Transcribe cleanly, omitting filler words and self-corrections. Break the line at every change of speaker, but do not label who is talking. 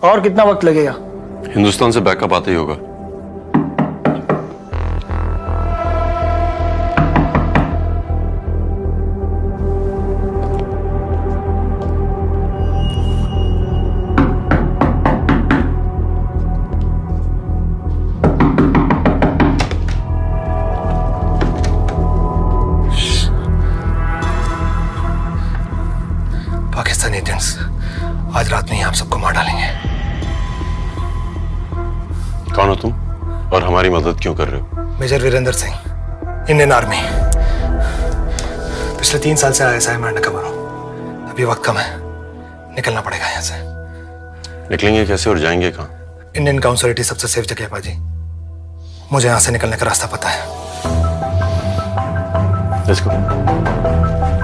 और कितना वक्त लगेगा?
हिंदुस्तान से बैकअप आते ही होगा।
पाकिस्तानी एजेंट्स आज रात में ही आप सबको मार डालेंगे।
कौन हो तुम और हमारी मदद क्यों कर रहे हो?
Major Virendra Singh, Indian army. पिछले 3 साल से ISI में अंडरकवर हूं। अभी वक्त कम है, निकलना पड़ेगा यहाँ से।
निकलेंगे कैसे और जाएंगे कहाँ?
इंडियन काउंसिलिटी सबसे सेफ जगह है पाजी। मुझे यहाँ से निकलने का रास्ता पता है।
Let's go.